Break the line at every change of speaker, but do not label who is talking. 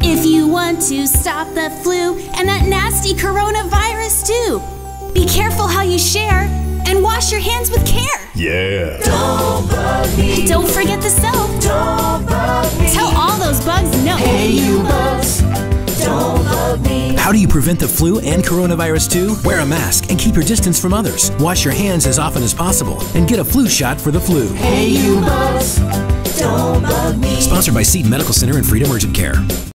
If you want to stop the flu and that nasty coronavirus too, be careful how you share and wash your hands with care.
Yeah.
Don't bug me.
Don't forget the soap.
Don't bug me.
Tell all those bugs no.
Hey, you bugs. Don't bug me.
How do you prevent the flu and coronavirus too? Wear a mask and keep your distance from others. Wash your hands as often as possible and get a flu shot for the flu.
Hey, you bugs. Don't bug me.
Sponsored by Seton Medical Center and Freedom Urgent Care.